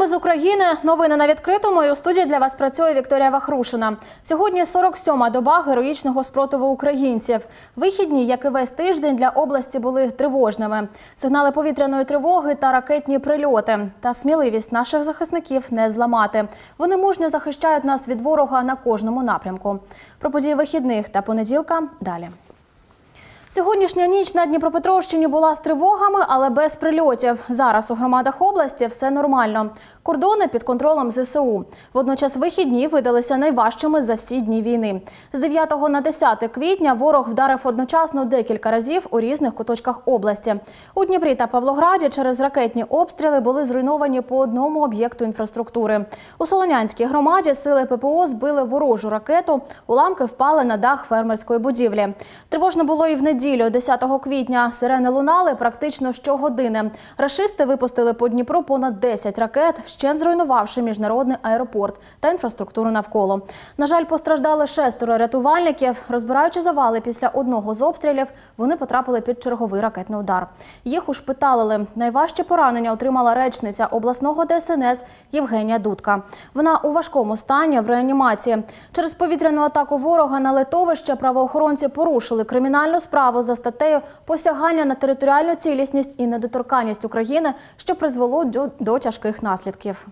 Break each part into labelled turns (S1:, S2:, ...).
S1: Вітаємо з України. Новини на відкритому. І у студії для вас працює Вікторія Вахрушина. Сьогодні 47-ма доба героїчного спротиву українців. Вихідні, як і весь тиждень, для області були тривожними. Сигнали повітряної тривоги та ракетні прильоти. Та сміливість наших захисників не зламати. Вони мужньо захищають нас від ворога на кожному напрямку. Про події вихідних та понеділка далі. Сьогоднішня ніч на Дніпропетровщині була з тривогами, але без прильотів. Зараз у громадах області все нормально. Кордони під контролем ЗСУ. Водночас вихідні видалися найважчими за всі дні війни. З 9 на 10 квітня ворог вдарив одночасно декілька разів у різних куточках області. У Дніпрі та Павлограді через ракетні обстріли були зруйновані по одному об'єкту інфраструктури. У Солонянській громаді сили ППО збили ворожу ракету, уламки впали на дах фермерської будівлі. Тривожно було і в неділю, 10 квітня. Сирени лунали практично щогодини. Рашисти випустили по Дніпру понад 10 ракет, вщент зруйнувавши міжнародний аеропорт та інфраструктуру навколо. На жаль, постраждали 6 рятувальників. Розбираючи завали після одного з обстрілів, вони потрапили під черговий ракетний удар. Їх ушпиталили. Найважчі поранення отримала речниця обласного ДСНС Євгенія Дудка. Вона у важкому стані в реанімації. Через повітряну атаку ворога на литовище правоохоронці порушили кримінальну справу за статтею «Посягання на територіальну цілісність і недоторканність України», що призвело до тяжких наслідків.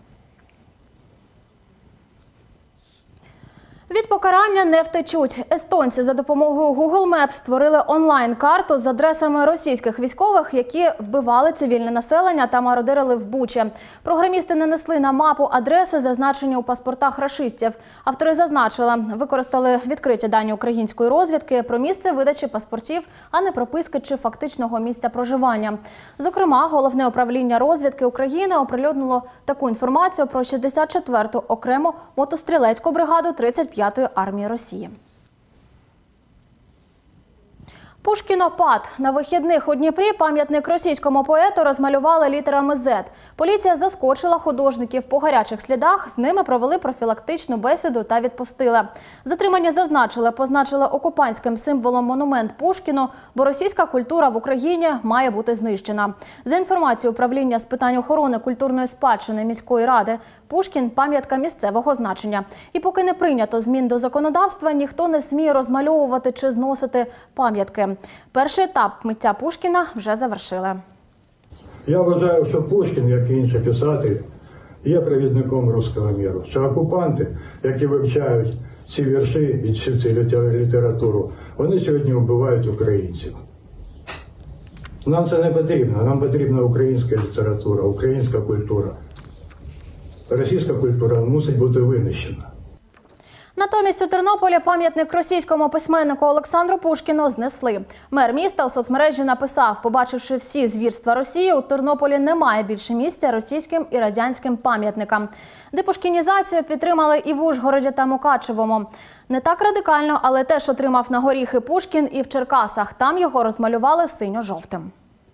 S1: Від покарання не втечуть. Естонці за допомогою Google Maps створили онлайн-карту з адресами російських військових, які вбивали цивільне населення та мародерили в Бучі. Програмісти нанесли на мапу адреси, зазначені у паспортах рашистів. Автори зазначили, використали відкриті дані української розвідки про місце видачі паспортів, а не прописки чи фактичного місця проживання. Зокрема, Головне управління розвідки України оприлюднило таку інформацію про 64-ту окрему мотострілецьку бригаду 35-ї армії Росії. Пушкінопад. На вихідних у Дніпрі пам'ятник російському поету розмалювали літерами «З». Поліція заскочила художників по гарячих слідах, з ними провели профілактичну бесіду та відпустили. Затримані позначили окупантським символом монумент Пушкіну, бо російська культура в Україні має бути знищена. За інформацією управління з питань охорони культурної спадщини міської ради, Пушкін – пам'ятка місцевого значення. І поки не прийнято змін до законодавства, ніхто не сміє розмальовувати чи зносити пам'ятки. Перший етап миття Пушкіна вже завершили.
S2: Я вважаю, що Пушкін, як і інші писателі, є провідником руського миру. Що окупанти, які вивчають ці вірші і цю літературу, вони сьогодні вбивають українців. Нам це не потрібно. Нам потрібна українська література, українська культура. Російська культура мусить бути винищена.
S1: Натомість у Тернополі пам'ятник російському письменнику Олександру Пушкіну знесли. Мер міста у соцмережі написав, побачивши всі звірства Росії, у Тернополі немає більше місця російським і радянським пам'ятникам. Депушкінізацію підтримали і в Ужгороді та Мукачевому. Не так радикально, але теж отримав на горіхи Пушкін і в Черкасах. Там його розмалювали синьо-жовтим.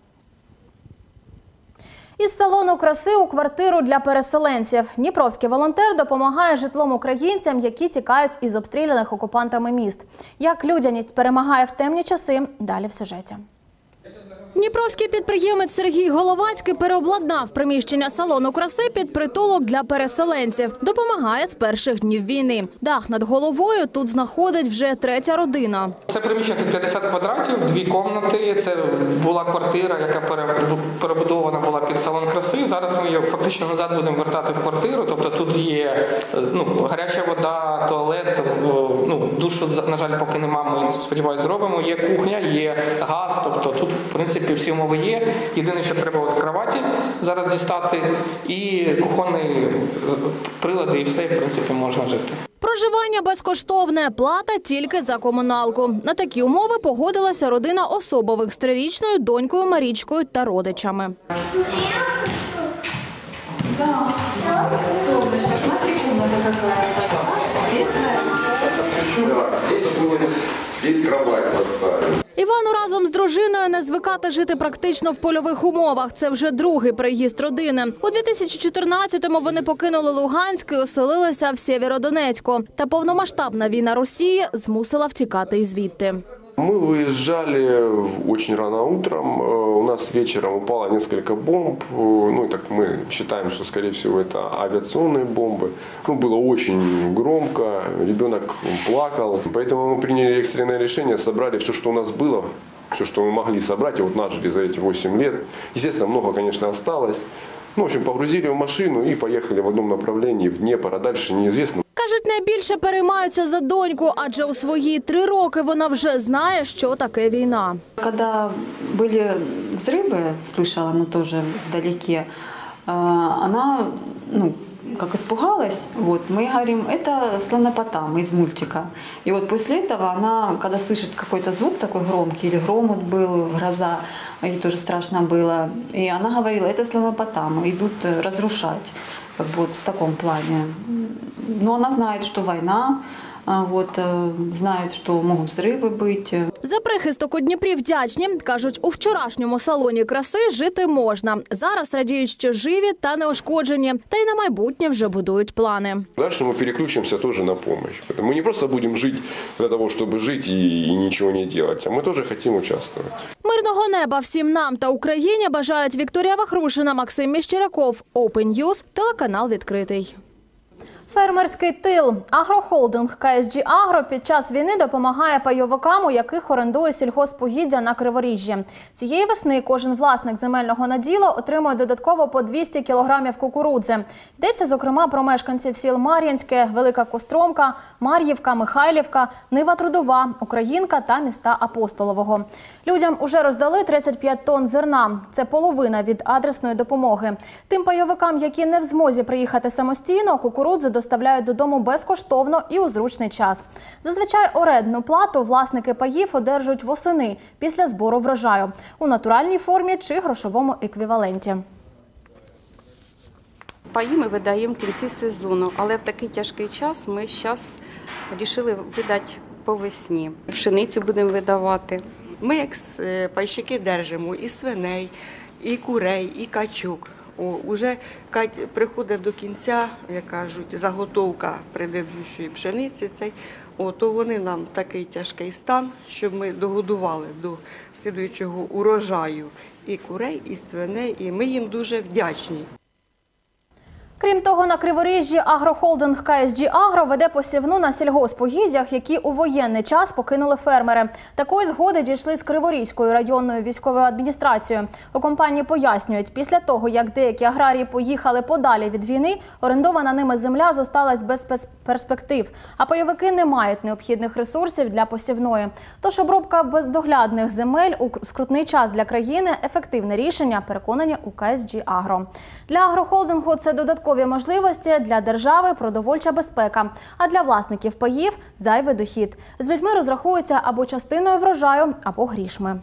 S1: Із салону краси у квартиру для переселенців. Дніпровський волонтер допомагає житлом українцям, які тікають із обстріляних окупантами міст. Як людяність перемагає в темні часи – далі в сюжеті. Дніпровський підприємець Сергій Головацький переобладнав приміщення салону краси під притулок для переселенців. Допомагає з перших днів війни. Дах над головою тут знаходить вже 3-я родина.
S3: Це приміщення тут 50 квадратів, 2 кімнати. Це була квартира, яка перебудована була під салон краси. Зараз ми її фактично назад будемо вертати в квартиру. Тобто тут є гаряча вода, туалет, душу, на жаль, поки немає, ми, сподіваюся, зробимо. Є кухня, є газ, тобто тут, в принципі, всі умови є. Єдине, що треба кроваті зараз дістати і кухонні прилади, і все, в принципі, можна жити.
S1: Проживання безкоштовне, плата тільки за комуналку. На такі умови погодилася родина Особових з 3-річною донькою Марічкою та родичами.
S4: Здесь кровать поставили.
S1: Івану разом з дружиною не звикати жити практично в польових умовах. Це вже другий приїзд родини. У 2014-му вони покинули Луганськ і оселилися в Сєвєродонецьку. Та повномасштабна війна Росії змусила втікати і звідти.
S4: Мы выезжали очень рано утром, у нас вечером упало несколько бомб, ну так мы считаем, что скорее всего это авиационные бомбы. Ну, было очень громко, ребенок плакал, поэтому мы приняли экстренное решение, собрали все, что у нас было, все, что мы могли собрать, и вот нажили за эти 8 лет. Естественно, много, конечно, осталось. Ну, в общем, погрузили в машину и поехали в одном направлении, в Днепр, а дальше неизвестно.
S1: Кажуть, найбільше переймаються за доньку, адже у свої 3 роки вона вже знає, що таке війна.
S5: Когда были взрывы, слышала она тоже вдалеке, она, как испугалась, вот, мы говорим, это слонопотам из мультика. И вот после этого она, когда слышит какой-то звук такой громкий, или гром вот был, гроза, ей тоже страшно было, и она говорила, это слонопотам, идут разрушать, как бы вот в таком плане. Но она знает, что война, вот, знает, что могут взрывы быть.
S1: За прихисток у Дніпрі вдячні. Кажуть, у вчорашньому салоні краси жити можна. Зараз радіють, що живі та неушкоджені. Та й на майбутнє вже будують плани.
S4: Дальше мы переключимся тоже на помощь. Мы не просто будем жить для того, чтобы жить и ничего не делать, а мы тоже хотим участвовать.
S1: Мирного неба всім нам та Україні бажають Вікторія Вахрушина, Максим Міщеряков. Open News, телеканал відкритий. Фермерський тил. Агрохолдинг КСЖ Агро під час війни допомагає пайовикам, у яких орендує сільгоспугіддя на Криворіжжі. Цієї весни кожен власник земельного наділу отримує додатково по 200 кілограмів кукурудзи. Йдеться, зокрема, про мешканців сіл Мар'їнське, Велика Костромка, Мар'ївка, Михайлівка, Нива Трудова, Українка та міста Апостолового. Людям уже роздали 35 тонн зерна. Це половина від адресної допомоги. Тим пайовикам, які не в змозі приїхати самостійно, кукурудзу доставляють додому безкоштовно і у зручний час. Зазвичай орендну плату власники паїв одержують восени після збору врожаю у натуральній формі чи грошовому еквіваленті.
S6: Паї ми видаємо в кінці сезону, але в такий тяжкий час ми зараз вирішили видати по весні. Пшеницю будемо видавати.
S7: Ми, як пайщики, держимо і свиней, і курей, і качок. Уже приходить до кінця, як кажуть, заготовка предыдущої пшениці, то вони нам такий тяжкий стан, щоб ми догодували до слідуючого урожаю і курей, і свиней, і ми їм дуже вдячні.
S1: Крім того, на Криворіжжі агрохолдинг КСЖ Агро веде посівну на сільгоспугіддях, які у воєнний час покинули фермери. Такої згоди дійшли з Криворізькою районною військовою адміністрацією. У компанії пояснюють, після того, як деякі аграрії поїхали подалі від війни, орендована ними земля зосталась без перспектив, а пайовики не мають необхідних ресурсів для посівної. Тож обробка бездоглядних земель у скрутний час для країни – ефективне рішення, переконані у КСЖ Агро. Для агрохолдингу це додаткові можливості, для держави – продовольча безпека, а для власників паїв – зайвий дохід. З людьми розрахуються або частиною врожаю, або грішми.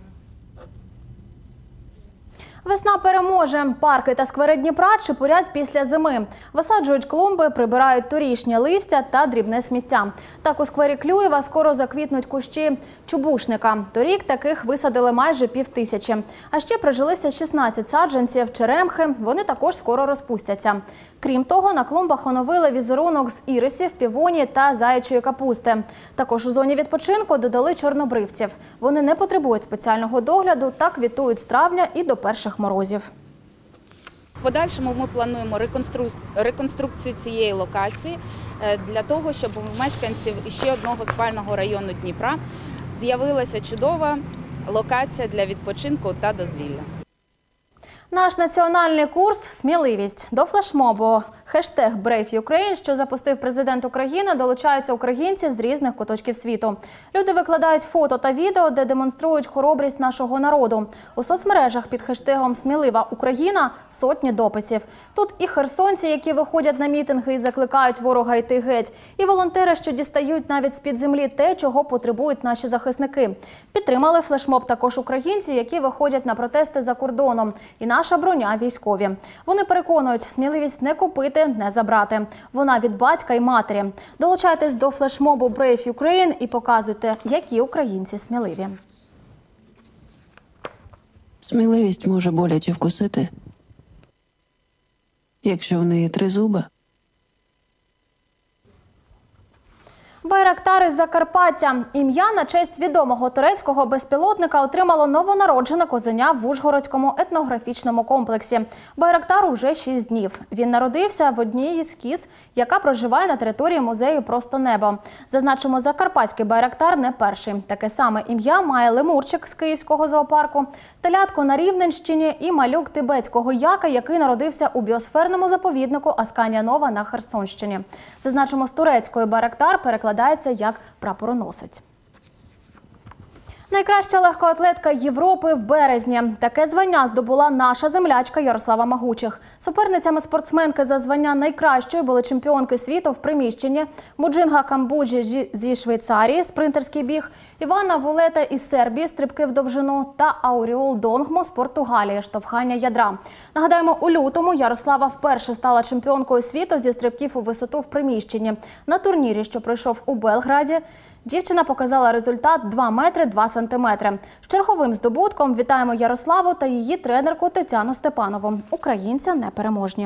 S1: Весна переможе. Парки та сквери Дніпра чепурять після зими. Висаджують клумби, прибирають торішнє листя та дрібне сміття. Так у сквері Клюєва скоро заквітнуть кущі чубушника. Торік таких висадили майже 5000. А ще прижилися 16 саджанців черемхи. Вони також скоро розпустяться. Крім того, на клумбах оновили візерунок з ірисів, півоні та заячої капусти. Також у зоні відпочинку додали чорнобривців. Вони не потребують спеціального догляду та квітують з травня і до перших морозів.
S8: В подальшому ми плануємо реконструкцію цієї локації для того, щоб у мешканців ще одного спального району Дніпра з'явилася чудова локація для відпочинку та дозвілля.
S1: Наш національний курс «Сміливість». До флешмобу хештег «Brave Ukraine», що запустив президент України, долучаються українці з різних куточків світу. Люди викладають фото та відео, де демонструють хоробрість нашого народу. У соцмережах під хештегом «Смілива Україна» сотні дописів. Тут і херсонці, які виходять на мітинги і закликають ворога йти геть, і волонтери, що дістають навіть з-під землі те, чого потребують наші захисники. Підтримали флешмоб також українці, які виходять на протести за кордоном. І наша броня військові. Вони переконують, сміливість не купити, не забрати. Вона від батька і матері. Долучайтесь до флешмобу Brave Ukraine і показуйте, які українці сміливі.
S9: Сміливість може боляче вкусити, якщо в неї 3 зуби.
S1: Байрактар із Закарпаття. Ім'я на честь відомого турецького безпілотника отримало новонароджене козеня в Ужгородському етнографічному комплексі. Байрактару вже 6 днів. Він народився в одній із кіз, яка проживає на території музею «Просто небо». Зазначимо, закарпатський байрактар не перший. Таке саме ім'я має лемурчик з Київського зоопарку, телятко на Рівненщині і малюк тибетського яка, який народився у біосферному заповіднику Асканія Нова на Херсонщині. Зазначимо, з турецької байрактар перекладається як прапороносець. Найкраща легкоатлетка Європи в березні. Таке звання здобула наша землячка Ярослава Магучих. Суперницями спортсменки за звання найкращої були чемпіонки світу в приміщенні Муджинга Камбуджі зі Швейцарії, спринтерський біг, Івана Волета із Сербії, стрибки в довжину та Ауріол Донгмо з Португалії, штовхання ядра. Нагадаємо, у лютому Ярослава вперше стала чемпіонкою світу зі стрибків у висоту в приміщенні. На турнірі, що пройшов у Белграді, дівчина показала результат 2 метри 2 сантиметри. З черговим здобутком вітаємо Ярославу та її тренерку Тетяну Степанову. Українця непереможні.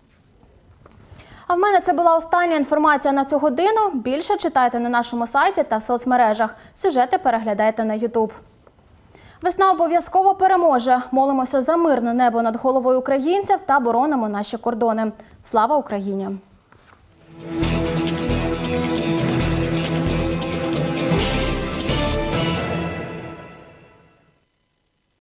S1: А в мене це була остання інформація на цю годину. Більше читайте на нашому сайті та в соцмережах. Сюжети переглядайте на YouTube. Весна обов'язково переможе. Молимося за мирне небо над головою українців та боронимо наші кордони. Слава Україні!